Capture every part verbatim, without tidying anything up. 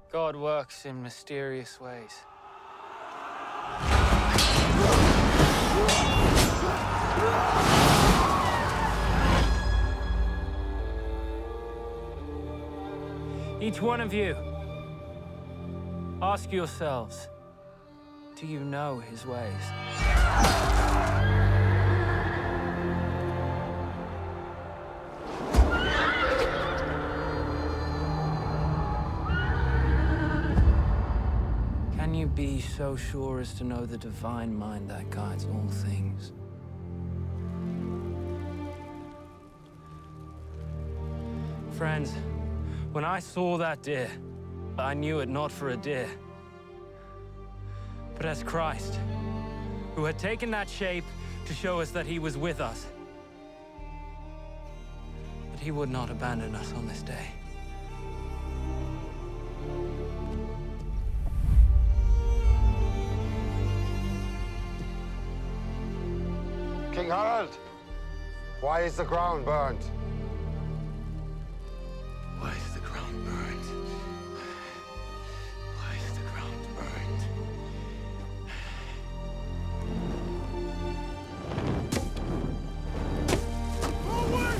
God works in mysterious ways. Each one of you, ask yourselves, do you know his ways? Can you be so sure as to know the divine mind that guides all things? Friends, when I saw that deer, I knew it not for a deer, but as Christ, who had taken that shape to show us that he was with us, that he would not abandon us on this day. King Harold, why is the ground burned? Why is the ground burned? Why is the ground burned? Forward!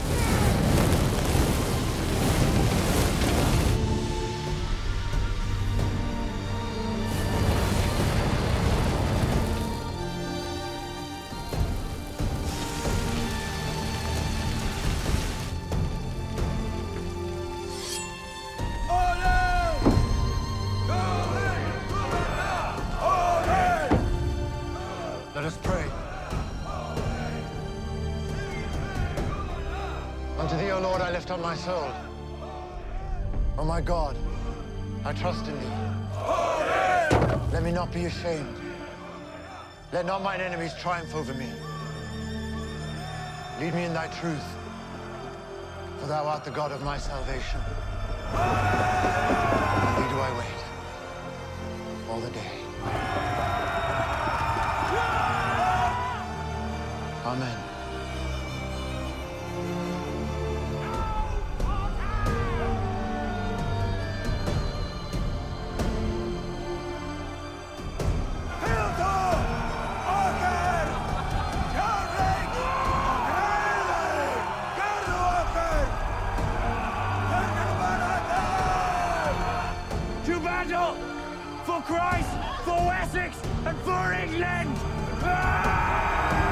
Let us pray. Unto thee, O Lord, I lift up my soul. O my God, I trust in thee. Let me not be ashamed. Let not mine enemies triumph over me. Lead me in thy truth, for thou art the God of my salvation. On thee do I wait all the day. Amen. To battle! For Christ, for Wessex, and for England! Ah!